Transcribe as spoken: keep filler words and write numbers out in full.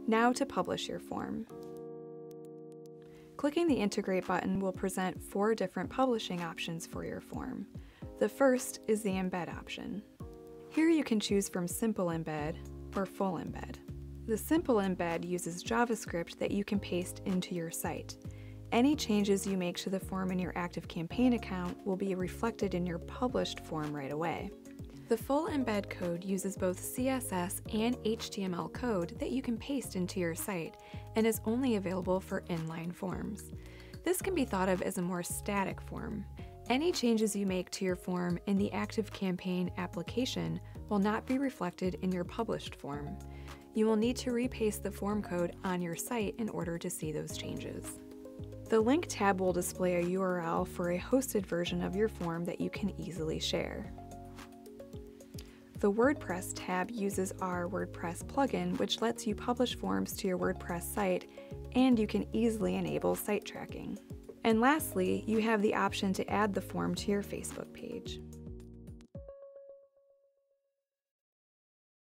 Now to publish your form. Clicking the Integrate button will present four different publishing options for your form. The first is the Embed option. Here you can choose from Simple Embed or Full Embed. The Simple Embed uses JavaScript that you can paste into your site. Any changes you make to the form in your ActiveCampaign account will be reflected in your published form right away. The Full Embed code uses both C S S and H T M L code that you can paste into your site and is only available for inline forms. This can be thought of as a more static form. Any changes you make to your form in the ActiveCampaign application will not be reflected in your published form. You will need to repaste the form code on your site in order to see those changes. The Link tab will display a U R L for a hosted version of your form that you can easily share. The WordPress tab uses our WordPress plugin, which lets you publish forms to your WordPress site, and you can easily enable site tracking. And lastly, you have the option to add the form to your Facebook page.